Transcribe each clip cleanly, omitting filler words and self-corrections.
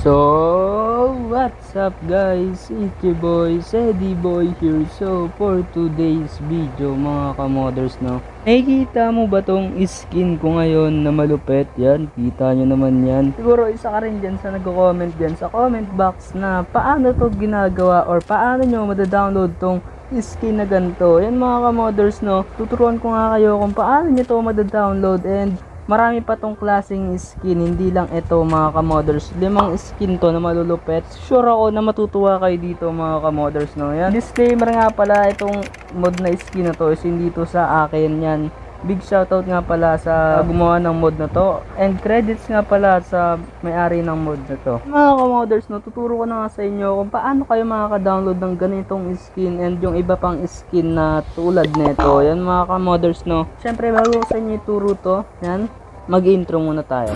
So, what's up guys? It's your boy, Sedi Boy here. So, for today's video mga kamoders, no? Nakikita mo ba tong skin ko ngayon na malupit? Yan, kita nyo naman yan. Siguro isa ka rin dyan sa nagko-comment dyan sa comment box na paano to ginagawa or paano nyo madadownload tong skin na ganito. Yan mga kamoders, no? Tuturuan ko nga kayo kung paano nyo to madadownload, and marami pa tong klaseng skin, hindi lang ito mga kamoders. 5 skin to na malulupet. Sure ako na matutuwa kayo dito mga kamoders, no? Yan. Disclaimer nga pala, itong mod na skin na to is hindi to sa akin yan. Big shoutout nga pala sa gumawa ng mod na to, and credits nga pala sa may-ari ng mod na to. Mga kamoders, no, tuturo ko na nga sa inyo kung paano kayo makaka-download ng ganitong skin and yung iba pang skin na tulad nito. Yan mga kamoders, no. Syempre bago ko sa inyo ituro to, yan, mag-intro muna tayo.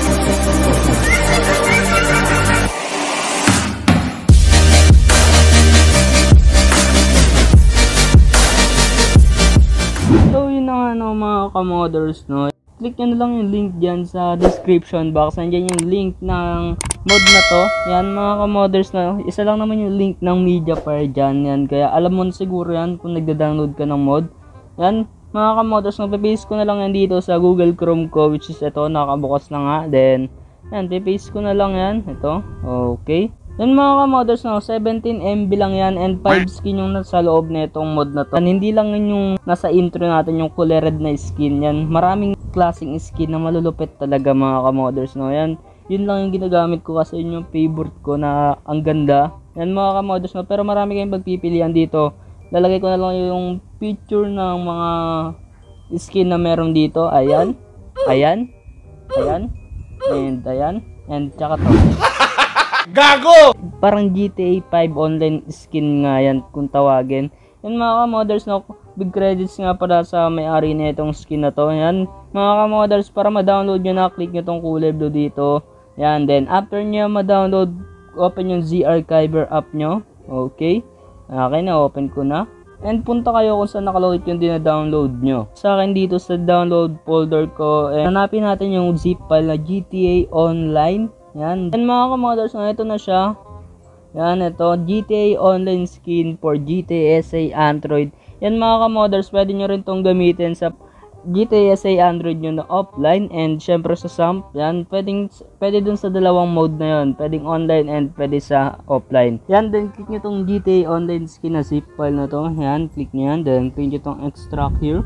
So yun na nga, no, mga kamoders, no. Click nyo na lang yung link dyan sa description box. Nandiyan yung link ng mod na to. Yan mga kamoders, no. Isa lang naman yung link ng Mediafire dyan. Yan, kaya alam mo na siguro yan kung nagda-download ka ng mod. Yan mga kamoders, no, papaste ko na lang yan dito sa Google Chrome ko, which is ito, nakabukas na nga. Then yan, papaste ko na lang yan, ito. Okay. Yan mga kamoders, no, 17 MB lang yan, and 5 skin yung nasa loob na itong mod na to. And hindi lang yung nasa intro natin, yung kulay red na skin. Yan, maraming klaseng skin na malulupit talaga mga kamoders, no. Yan, yun lang yung ginagamit ko kasi yun yung favorite ko na ang ganda. Yan mga kamoders, no, pero marami kayong pagpipilian dito. Lalagay ko na lang yung picture ng mga skin na meron dito. Ayan, ayan, ayan, and ayan, and tsaka to. Gago! Parang GTA 5 online skin nga yan kung tawagin. Yan mga kamoders, no, big credits nga pala sa may-ari na itong skin na to. Yan mga kamoders, para ma-download nyo na, click nyo tong kulay blue dito. Yan, then after nyo ma-download, open yung Z-Archiver app nyo. Okay, okay na, open ko na. And punta kayo kung saan nakalocate yung dina-download nyo. Sa akin dito sa download folder ko, hanapin natin yung zip file na GTA Online. Yan. Yan mga kamoders, ito na siya. Yan, ito, GTA Online Skin for GTA SA Android. Yan mga kamoders, pwede nyo rin itong gamitin sa GTA SA Android nyo na offline, and syempre sa SAMP. Yan, pwede dun sa dalawang mode na yun. Pwedeng online and pwede sa offline. Yan, then click nyo itong GTA Online Skin na zip file na to. Yan, click nyo yan. Then click nyo itong extract here.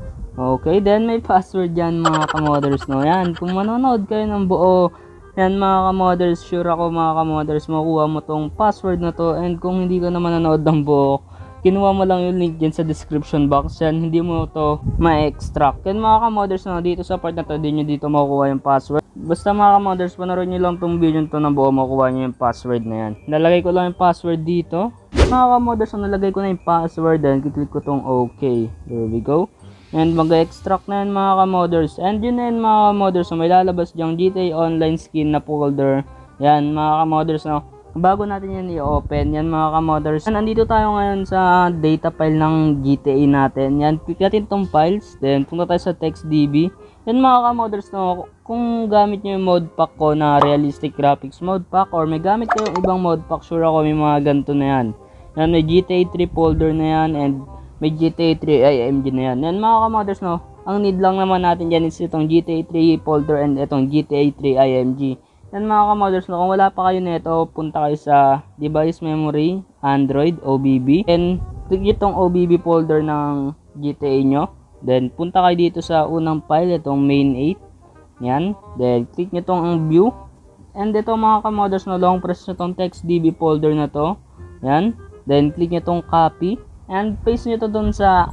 Okay, then may password yan mga kamoders, no. Yan, kung manonood kayo ng buo, yan mga kamoders, sure ako mga kamoders, makuha mo tong password na to. And kung hindi ka naman nanood ng buo, kinuha mo lang yung link dyan sa description box. Yan, hindi mo to ma-extract. Yan mga kamoders, no, dito sa part na to, di nyo dito makukuha yung password. Basta mga kamoders, panood nyo lang tong video to ng buo, makuha nyo yung password na yan. Nalagay ko lang yung password dito. Mga kamoders, so nalagay ko na yung password, then click ko tong OK. There we go. And mag-extract na yan mga kamoders. And yun na yan mga kamoders. So may lalabas diyang GTA Online Skin na folder. Yan mga kamoders, no. Bago natin yan i-open, yan mga kamoders. And andito tayo ngayon sa data file ng GTA natin. Yan, click natin itong files. Then punta tayo sa TextDB. Yan mga kamoders, no. Kung gamit nyo yung mod pack ko na realistic graphics mod pack, or may gamit kayong ibang mod pack, sure ako may mga ganito na yan. Yan, may GTA 3 folder na yan, and may GTA 3 IMG na yan. Yan mga kamoders, no, ang need lang naman natin dyan is itong GTA 3 folder and itong GTA 3 IMG. Yan mga kamoders, no, kung wala pa kayo nito, punta kayo sa device memory, Android, OBB. And click itong OBB folder ng GTA nyo. Then punta kayo dito sa unang file, itong main 8. Yan. Then click nyo itong view. And ito mga kamoders, no, long press nyo itong TextDB folder na to. Yan. Then click nyo itong copy. And paste nyo to dun sa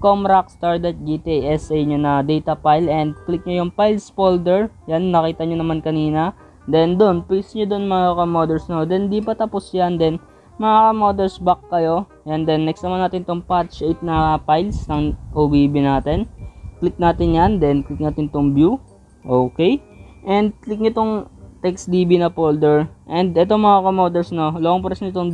comrockstar.gtsa nyo na data file, and click nyo yung files folder. Yan, nakita nyo naman kanina. Then dun, paste nyo dun mga kamoders, no. Then di pa tapos yan. Then mga kamoders, back kayo. And then next naman natin tong patch 8 na files ng OBB natin. Click natin yan. Then click natin tong view. Okay. And click nyo tong TextDB na folder. And ito mga kamoders, no, long press nyo tong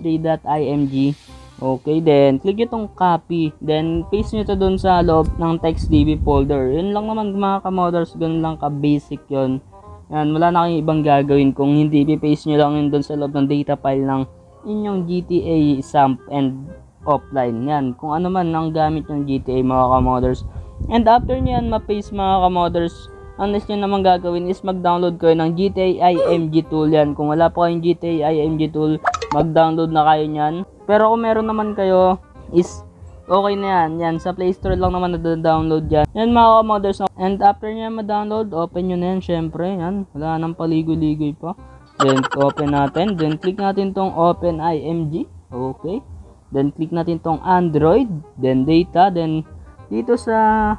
gta3.img. Okay, then click itong copy, then paste nyo to dun sa loob ng TextDB folder. Yun lang naman mga kamoders, ganun lang ka basic yun. Yan, wala na kayong ibang gagawin kung hindi ipipaste nyo lang yun doon sa loob ng data file ng inyong GTA SAMP and offline. Yan, kung ano man ang gamit ng GTA mga kamoders. And after nyo yan ma-paste mga kamoders, ang next nyo naman gagawin is mag-download kayo ng GTA IMG tool. Yan, kung wala po kayong GTA IMG tool, mag-download na kayo nyan. Pero kung meron naman kayo is okay na yan. Yan, sa Play Store lang naman na-download yan. Yan mga kamoders. And after nyo ma-download, open nyo na yan syempre. Yan, wala nang paligoy-ligoy pa. Then, open natin. Then, click natin tong Open IMG. Okay. Then, click natin tong Android. Then, data. Then, dito sa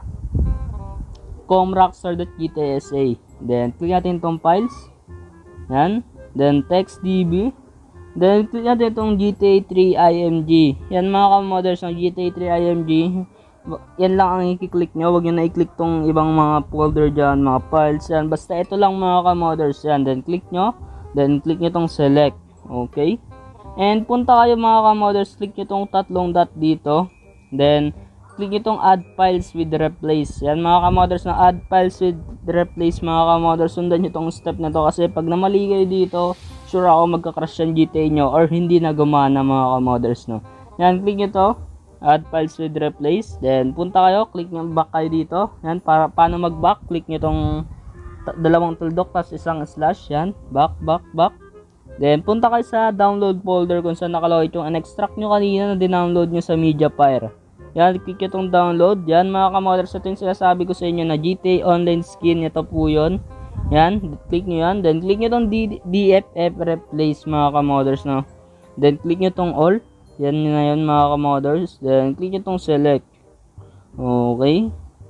comrockstar.gtsa. Then, click natin tong files. Yan. Then, TextDB. Then, click natin itong GTA 3 IMG. Yan mga kamoders ng GTA 3 IMG. Yan lang ang i-click nyo. Huwag nyo na i-click tong ibang mga folder dyan, mga files. Yan. Basta ito lang mga kamoders. Yan. Then, click nyo. Then, click nyo itong select. Okay. And, punta kayo mga kamoders. Click nyo itong tatlong dot dito. Then, click nyo itong add files with replace. Yan mga kamoders na add files with replace mga kamoders. Sundan nyo itong step na to kasi pag namali kayo dito, sure ako magka-crash yung GTA nyo or hindi na gumana mga kamoders, no. Yan, click nyo to, add files with replace. Then, punta kayo, click nyo back kayo dito. Yan, para paano mag-back, click nyo tong dalawang tuldok plus isang slash. Yan, back. Then, punta kayo sa download folder kung saan nakalagay yung un-extract nyo kanina na dinownload nyo sa Mediafire. Yan, click nyo tong download. Yan, mga kamoders, ito yung sinasabi ko sa inyo na GTA Online Skin. Ito po yun. Yan, click nyo yan. Then, click nyo tong DFF replace mga kamoders, no. Then, click nyo tong all. Yan na yun mga kamoders. Then, click nyo tong select. Okay.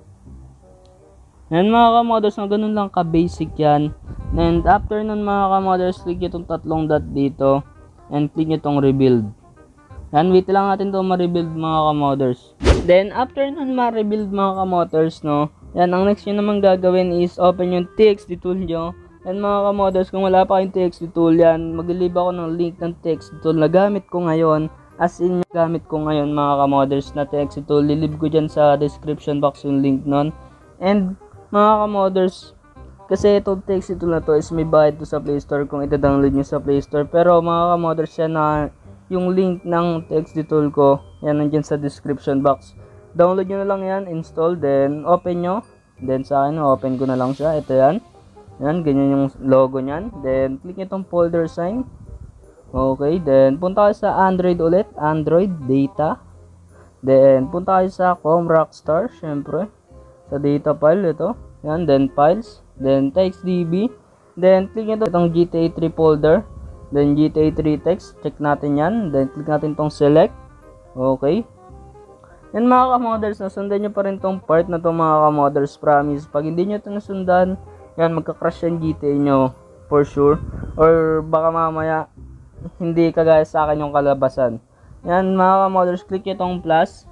Yan mga kamoders, no, ganun lang ka-basic yan. And after nun mga kamoders, click nyo tong tatlong dot dito. And click nyo tong rebuild. Yan, wait lang natin to ma-rebuild mga kamoders. Then, after nun ma-rebuild mga kamoders, no. Yan, ang next nyo naman gagawin is open yung TXT tool nyo. Yan mga kamoders, kung wala pa kayong TXT tool yan, mag-leave ako ng link ng TXT tool na gamit ko ngayon. As in, gamit ko ngayon mga kamoders na TXT tool. Lilib ko dyan sa description box yung link nun. And mga kamoders, kasi itong TXT tool na to is may bayad to sa Play Store kung ita-download nyo sa Play Store. Pero mga kamoders, yan na yung link ng TXT tool ko. Yan nandyan sa description box. Download nyo na lang yan, install, then open nyo. Then sa akin, open ko na lang siya. Ito yan. Yan, ganyan yung logo nyan. Then click nyo itong folder sign. Okay, then punta kayo sa Android ulit. Android, data. Then punta kayo sa comrockstar, syempre. Sa data file, ito. Yan, then files. Then TextDB. Then click nyo itong GTA 3 folder. Then GTA 3 text. Check natin yan. Then click natin itong select. Okay. Yan mga kamoders, nasundan nyo pa rin tong part na to mga kamoders, promise. Pag hindi nyo ito nasundan, yan, magka-crash yung GTA nyo, for sure. Or baka mamaya, hindi kagaya sa akin yung kalabasan. Yan mga kamoders, click nyo tong plus.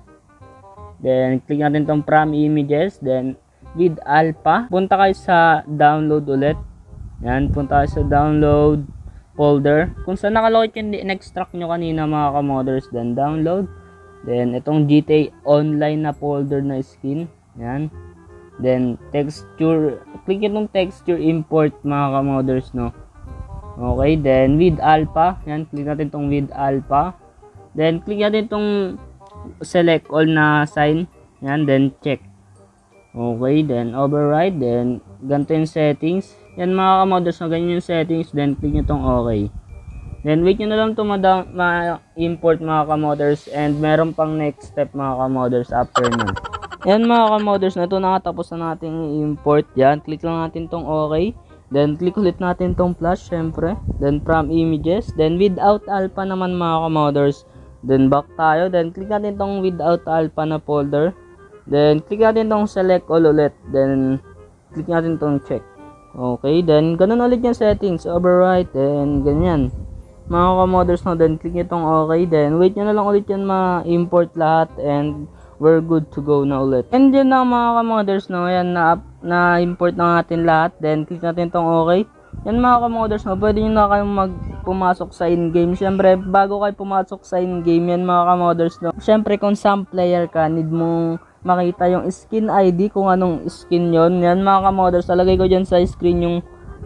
Then, click natin tong from images. Then, with alpha. Punta kayo sa download ulit. Yan, punta kayo sa download folder. Kung saan nakalokit yung in-extract nyo kanina mga kamoders, then download. Then, itong GTA Online na folder na skin. Yan. Then, texture. Click itong texture import mga kamoders, no. Okay. Then, with alpha. Yan. Click natin itong with alpha. Then, click natin itong select all na sign. Yan. Then, check. Okay. Then, override. Then, ganito yung settings. Yan mga kamoders, no. Ganyan yung settings. Then, click nyo itong okay. Then, wait nyo na lang ito ma-import mga kamoders. And meron pang next step mga kamoders after nun. Yan mga kamoders, na ito nakatapos na natin i-import. Yan, click lang natin tong okay. Then, click ulit natin tong plus, syempre. Then, from images. Then, without alpha naman mga kamoders. Then, back tayo. Then, click natin tong without alpha na folder. Then, click natin tong select all ulit. Then, click natin tong check. Okay, then, ganun ulit yung settings. Override, then, ganyan. Mga kamoders, no, then click nyo itong okay, then wait nyo na lang ulit yan ma-import lahat and we're good to go na ulit. And yun na mga kamoders, no, yan na-import na natin lahat, then click natin itong okay. Yan mga kamoders, no, pwede nyo na kayong pumasok sa in-game. Siyempre, bago kayo pumasok sa in-game yan mga kamoders, no, siyempre kung some player ka, need mong makita yung skin ID, kung anong skin yon. Yan mga kamoders, talagay ko dyan sa screen yung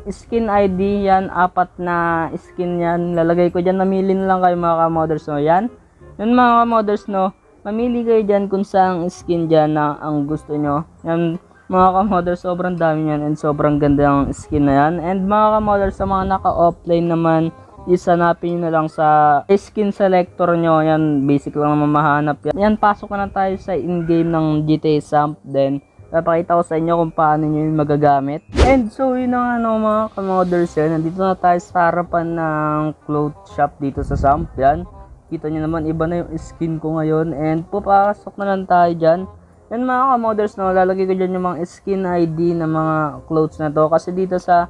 skin ID, yan, 4 na skin yan. Lalagay ko dyan, namili na lang kayo mga ka-modders, no? Yan mga ka-modders, no? Mamili kayo dyan kung saang skin dyan na ang gusto nyo. Yan mga ka-modders, sobrang dami yan and sobrang ganda ng skin na yan. And mga ka-modders, sa mga naka-offline naman, isanapin nyo na lang sa skin selector nyo. Yan, basic lang naman mahanap yan. Yan, pasok na tayo sa in-game ng GTA Samp. Then, papakita ko sa inyo kung paano nyo yung magagamit. And so, yun ang mga ka-modders yan. Nandito na tayo sa harapan ng cloth shop dito sa Samp. Yan, kita nyo naman, iba na yung skin ko ngayon. And papasok na lang tayo dyan. Yan mga ka-modders, no, lalagay ko dyan yung mga skin ID na mga clothes na to. Kasi dito sa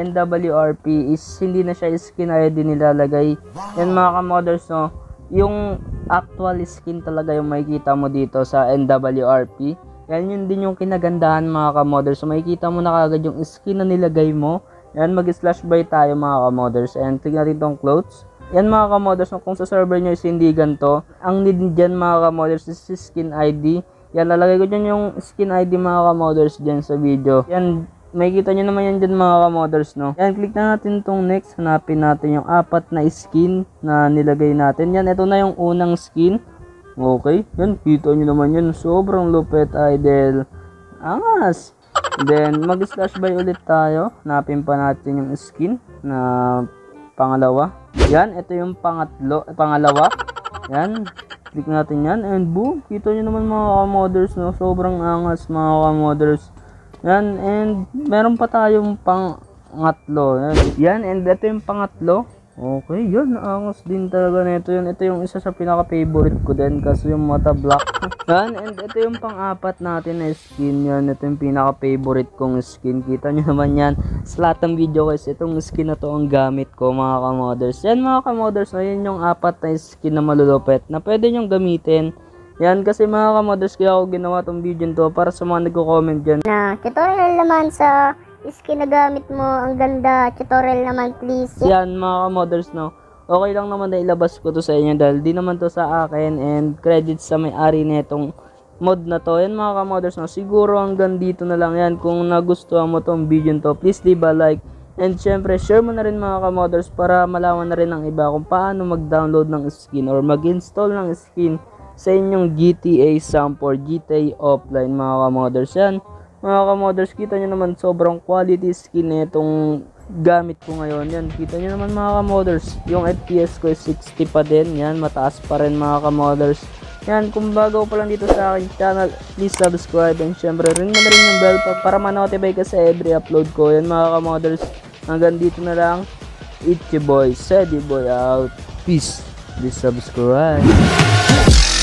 NWRP is hindi na siya skin ID nilalagay. Yan mga ka-modders, no, yung actual skin talaga yung makikita mo dito sa NWRP. Yan yun din yung kinagandahan mga ka-modders. So makikita mo na kagad yung skin na nilagay mo. Yan, mag-slash buy tayo mga ka-modders. And tignan natin tong clothes. Yan mga ka-modders, no, kung sa server nyo is hindi ganito, ang need dyan mga ka-modders is skin ID. Yan, lalagay ko dyan yung skin ID mga ka-modders dyan sa video. Yan, makikita nyo naman yan dyan mga ka-modders, no. Yan, click na natin tong next. Hanapin natin yung 4 na skin na nilagay natin. Yan, ito na yung unang skin. Okay, yan, kita nyo naman yan. Sobrang lupet, idol. Angas! Then, mag-slash buy ulit tayo. Hanapin pa natin yung skin na pangalawa. Yan, ito yung pangalawa. Yan, click natin yan. And boom, kita nyo naman mga ka-modders, no? Sobrang angas mga ka-modders. Yan, and meron pa tayong pangatlo. Yan, and ito yung pangatlo. Okay, yun, angas din talaga nito yun. Ito yung isa sa pinaka-favorite ko din kasi yung mata black. Yan, and ito yung pang-apat natin na skin yan. Ito yung pinaka-favorite kong skin. Kita nyo naman yan sa lahat ng video guys. Itong skin na to ang gamit ko mga ka-modders. Yan mga ka-modders, yan yung 4 na skin na malulupet na pwede nyong gamitin. Yan, kasi mga ka-modders, kaya ako ginawa tong video nito para sa mga nagko-comment dyan na tutorial naman sa skin na gamit mo, ang ganda, tutorial naman please. Yan mga ka-modders, no, okay lang naman na ilabas ko to sa inyo dahil di naman to sa akin and credits sa may-ari na itong mod na to. Yan mga ka-modders, no, siguro hanggang dito na lang yan. Kung nagustuhan mo tong video to, please leave a like and syempre share mo na rin mga ka-modders para malaman na rin ng iba kung paano mag-download ng skin or mag-install ng skin sa inyong GTA Samp or GTA Offline mga ka-modders. Yan mga ka-modders, kita nyo naman sobrang quality skin na itong gamit ko ngayon. Yan, kita nyo naman mga ka-modders, yung FPS ko is 60 pa din. Yan, mataas pa rin mga ka-modders. Yan, kung bago pa lang dito sa aking channel, please subscribe and syempre ring na rin yung bell para ma-notify ka sa every upload ko. Yan mga ka-modders, hanggang dito na lang. It's your boy, Sedi Boy out. Peace. Please subscribe.